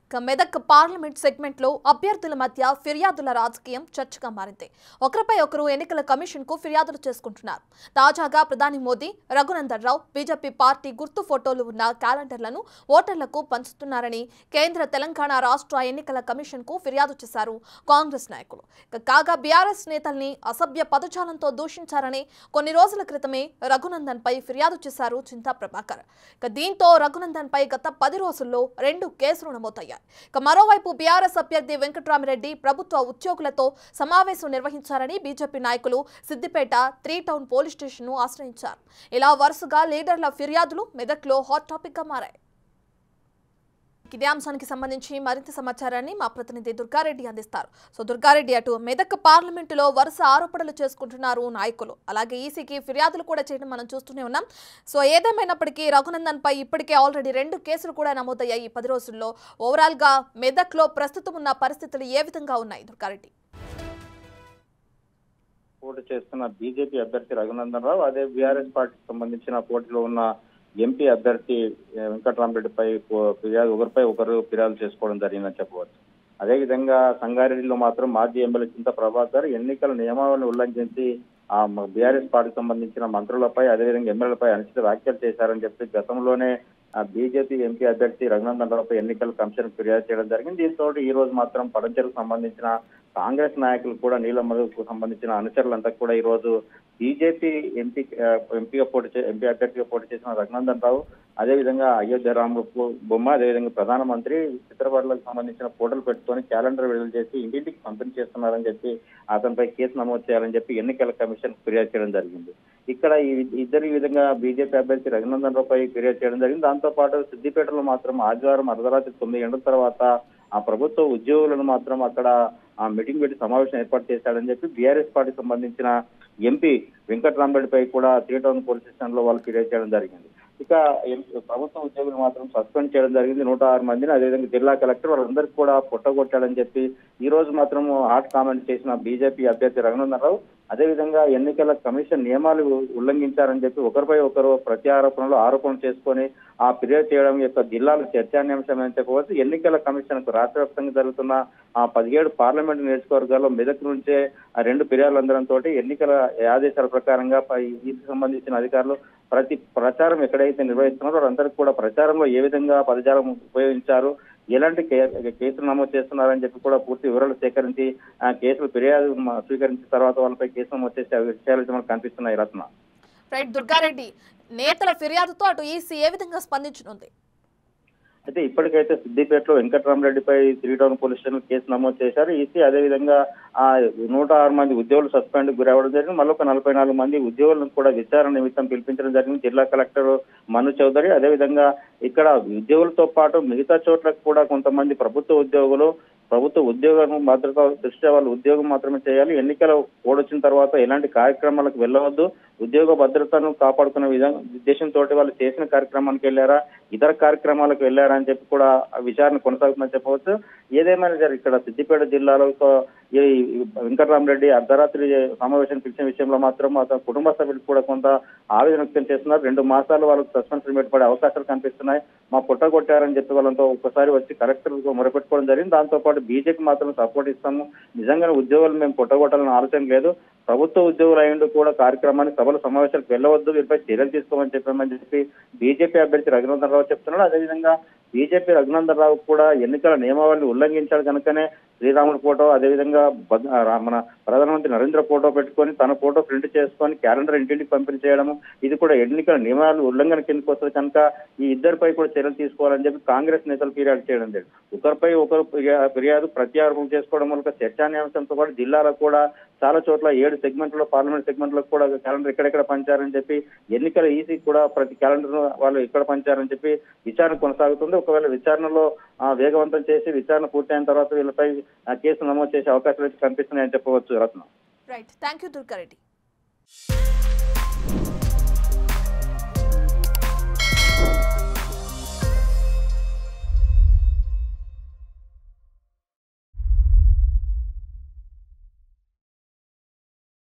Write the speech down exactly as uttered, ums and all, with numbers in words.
Medak parliament segment లో అభ్యర్థుల మధ్య ఫిర్యాదుల రాజకీయం చర్చగా మారింది. ఒకరిపై ఒకరు ఎన్నికల కమిషన్ కు ఫిర్యాదులు చేసుకుంటున్నారు. తాజాగా ప్రధాని మోదీ, రఘునందన్ రావు బీజేపీ పార్టీ గుర్తు ఫోటోలు ఉన్న క్యాలెండర్లను ఓటర్లకు పంచుతున్నారని కేంద్ర తెలంగాణ రాష్ట్ర ఎన్నికల కమిషన్ కు ఫిర్యాదు చేశారు కాంగ్రెస్ నాయకులు. కాగా బీఆర్ఎస్ నేతల్ని అసభ్య పదజాలంతో దూషించారని కొన్ని రోజుల క్రితమే రఘునందన్ పై ఫిర్యాదు చేశారు చింతా ప్రభాకర్. దీంతో రఘునందన్ పై గత పది రోజుల్లో రెండు కేసులు నమోదయ్యాయి. మరోవైపు బీఆర్ఎస్ అభ్యర్థి వెంకట్రామిరెడ్డి ప్రభుత్వ ఉద్యోగులతో సమావేశం నిర్వహించారని బీజేపీ నాయకులు Siddipet three town police station ను ఆశ్రయించారు. ఇలా వరుసగా లీడర్ల ఫిర్యాదులు మెదక్లో హాట్ టాపిక్ గా మారాయి. ఇదే అంశానికి సంబంధించి మరింత సమాచారాన్ని మా ప్రతినిధి దుర్గారెడ్డి అందిస్తారు. సో దుర్గారెడ్డి, అటు మెదక్ పార్లమెంటులో వరుస ఆరోపణలు చేసుకుంటున్నారు నాయకులు, అలాగే ఈసీకి ఫిర్యాదులు కూడా చేయడం మనం చూస్తూనే ఉన్నాం. సో ఏదేమైనప్పటికీ రఘునందన్ పై ఇప్పటికే ఆల్రెడీ రెండు కేసులు కూడా నమోదయ్యాయి ఈ పది రోజుల్లో. ఓవరాల్ గా మెదక్ లో ప్రస్తుతం ఉన్న పరిస్థితులు ఏ విధంగా ఉన్నాయి దుర్గారెడ్డి? పోటీ చేస్తున్న బీజేపీ అభ్యర్థి రఘునందన్ రావు, అదే బీఆర్ఎస్ పార్టీకి సంబంధించిన పోటీలో ఉన్న ఎంపీ అభ్యర్థి వెంకట్రామిరెడ్డిపై ఫిర్యాదు ఒకరిపై ఒకరు ఫిర్యాదు చేసుకోవడం జరిగిందని చెప్పవచ్చు. అదేవిధంగా సంగారెడ్డిలో మాత్రం మాజీ ఎమ్మెల్యే చింతా ప్రభాకర్ ఎన్నికల నియమావళిని ఉల్లంఘించి ఆ బీఆర్ఎస్ పార్టీకి సంబంధించిన మంత్రులపై అదేవిధంగా ఎమ్మెల్యేలపై అనుచిత వ్యాఖ్యలు చేశారని చెప్పి గతంలోనే బీజేపీ ఎంపీ అభ్యర్థి రఘునందన్ రావుపై ఎన్నికల కమిషన్ ఫిర్యాదు చేయడం జరిగింది. దీంతో ఈ రోజు మాత్రం పడంచెలకు సంబంధించిన కాంగ్రెస్ నాయకులు కూడా నీల మధుకు సంబంధించిన అనుచరులంతా కూడా ఈ రోజు బీజేపీ ఎంపీ ఎంపీగా పోటీ ఎంపీ అభ్యర్థిగా పోటీ చేసిన రఘునందన్ రావు, అదేవిధంగా అయోధ్య రామ బొమ్మ, అదేవిధంగా ప్రధానమంత్రి చిత్రపటాలకు సంబంధించిన ఫోటోలు పెట్టుకొని క్యాలెండర్ విడుదల చేసి ఇంటింటికి పంపిణీ చేస్తున్నారని చెప్పి అతనిపై కేసు నమోదు చేయాలని చెప్పి ఎన్నికల కమిషన్ ఫిర్యాదు చేయడం జరిగింది. ఇక్కడ ఇద్దరు ఈ విధంగా బీజేపీ అభ్యర్థి రఘునందన్ రావుపై ఫిర్యాదు చేయడం జరిగింది. దాంతో పాటు సిద్దిపేటలో మాత్రం ఆదివారం అర్ధరాత్రి తొమ్మిది గంటల తర్వాత ఆ ప్రభుత్వ ఉద్యోగులను మాత్రం అక్కడ ఆ మీటింగ్ పెట్టి సమావేశం ఏర్పాటు చేశాడని చెప్పి బీఆర్ఎస్ పార్టీకి సంబంధించిన ఎంపీ వెంకట్రామిరెడ్డిపై కూడా త్రీ టౌన్ పోలీస్ స్టేషన్ లో వాళ్ళు ఫిర్యాదు చేయడం జరిగింది. ఇక ప్రభుత్వ ఉద్యోగులు మాత్రం సస్పెండ్ చేయడం జరిగింది, నూట ఆరు మందిని. అదేవిధంగా జిల్లా కలెక్టర్ వాళ్ళందరికీ కూడా పొట్టగొట్టాడని చెప్పి ఈ రోజు మాత్రం హాట్ కామెంట్ చేసిన బీజేపీ అభ్యర్థి రఘునందన్ రావు, అదేవిధంగా ఎన్నికల కమిషన్ నియమాలు ఉల్లంఘించారని చెప్పి ఒకరిపై ఒకరు ప్రత్యారోపణలు ఆరోపణలు చేసుకొని ఆ ఫిర్యాదు చేయడం యొక్క జిల్లాల చర్చాన్యాంశం అని చెప్పవచ్చు. ఎన్నికల కమిషన్ కు రాష్ట్ర వ్యాప్తంగా జరుగుతున్న ఆ పదిహేడు పార్లమెంటు నియోజకవర్గాల్లో మెదక్ నుంచే ఆ రెండు ఫిర్యాదులు అందడంతో ఎన్నికల ఆదేశాల ప్రకారంగా వీటికి సంబంధించిన అధికారులు ప్రతి ప్రచారం ఎక్కడైతే నిర్వహిస్తున్నారో వారందరికీ కూడా ప్రచారంలో ఏ విధంగా పదజాలం ఉపయోగించారు, ఎలాంటి కేసులు నమోదు చేస్తున్నారని చెప్పి కూడా పూర్తి వివరాలు సేకరించి ఆ కేసులు ఫిర్యాదు స్వీకరించిన తర్వాత వాళ్ళపై కేసు నమోదు చేసే విషయాలు మనకు కనిపిస్తున్నాయి. రత్న రైట్ దుర్గారెడ్డి, నేతల ఫిర్యాదుతో అటు ఈసీ ఏ విధంగా స్పందించనుంది? అయితే ఇప్పటికైతే సిద్దిపేటలో వెంకట్రామిరెడ్డిపై three town police station case నమోదు చేశారు ఈసీ. అదేవిధంగా ఆ నూట ఆరు మంది ఉద్యోగులు సస్పెండ్ గురవడం జరిగింది. మళ్ళీ ఒక నలభై నాలుగు మంది ఉద్యోగులను కూడా విచారణ నిమిత్తం పిలిపించడం జరిగింది జిల్లా కలెక్టర్ మను చౌదరి. అదేవిధంగా ఇక్కడ ఉద్యోగులతో పాటు మిగతా చోట్లకు కూడా కొంతమంది ప్రభుత్వ ఉద్యోగులు ప్రభుత్వ ఉద్యోగం భద్రత దృష్ట్యా వాళ్ళు ఉద్యోగం మాత్రమే చేయాలి, ఎన్నికల కోడ్ వచ్చిన తర్వాత ఎలాంటి కార్యక్రమాలకు వెళ్ళవద్దు, ఉద్యోగ భద్రతను కాపాడుకునే విధంగా ఉద్దేశంతో వాళ్ళు చేసిన కార్యక్రమానికి వెళ్ళారా, ఇతర కార్యక్రమాలకు వెళ్ళారా అని చెప్పి కూడా విచారణ కొనసాగుతుందని చెప్పవచ్చు. ఏదేమైనా సరే ఇక్కడ సిద్దిపేట జిల్లాలో ఈ వెంకట్రామిరెడ్డి అర్ధరాత్రి సమావేశం పిలిచిన విషయంలో మాత్రం అతని కుటుంబ సభ్యులు కూడా కొంత ఆవేదన వ్యక్తం చేస్తున్నారు. రెండు మాసాలు వాళ్ళకు సస్పెన్షన్ పెట్టబడే అవకాశాలు కనిపిస్తున్నాయి. మా పుట్ట కొట్టారని చెప్పి వాళ్ళతో ఒక్కసారి వచ్చి కలెక్టర్ మొరపెట్టుకోవడం జరిగింది. దాంతో పాటు బీజేపీ మాత్రం సపోర్ట్ ఇస్తాము, నిజంగానే ఉద్యోగులు మేము పుట్టగొట్టాలని ఆలోచన లేదు, ప్రభుత్వ ఉద్యోగులు అయ్యిండు కూడా కార్యక్రమాన్ని సభల సమావేశాలకు వెళ్ళవద్దు, వీరిపై చర్యలు తీసుకోమని చెప్పామని చెప్పి బీజేపీ అభ్యర్థి రఘునందన్ రావు చెప్తున్నాడు. అదేవిధంగా బీజేపీ రఘునందన్ రావు కూడా ఎన్నికల నియమావళిని ఉల్లంఘించాడు కనుకనే శ్రీరాముడి ఫోటో అదేవిధంగా మన ప్రధానమంత్రి నరేంద్ర ఫోటో పెట్టుకొని తన ఫోటో ప్రింట్ చేసుకొని క్యాలెండర్ ఇంటింటికి పంపిణీ చేయడము ఇది కూడా ఎన్నికల నియమాలు ఉల్లంఘన కిందకి వస్తుంది కనుక ఈ ఇద్దరిపై కూడా చర్యలు తీసుకోవాలని చెప్పి కాంగ్రెస్ నేతలు ఫిర్యాదు చేయడం జరిగింది. ఒకరిపై ఒకరు ఫిర్యాదు ప్రత్యారోపణ చేసుకోవడం వల్ల చర్చాన్యాంశంతో పాటు జిల్లాలో కూడా చాలా చోట్ల ఏడు సెగ్మెంట్లో పార్లమెంట్ సెగ్మెంట్లో కూడా క్యాలెండర్ ఎక్కడెక్కడ పంచారని చెప్పి ఎన్నికల ఈసీ కూడా ప్రతి క్యాలెండర్ వాళ్ళు ఎక్కడ పంచారని చెప్పి విచారణ కొనసాగుతుంది. ఒకవేళ విచారణలో వేగవంతం చేసి విచారణ పూర్తయిన తర్వాత వీళ్ళపై కేసు నమోదు చేసే అవకాశాలు కనిపిస్తున్నాయని చెప్పవచ్చు. Ratna right, thank you Durga Reddy.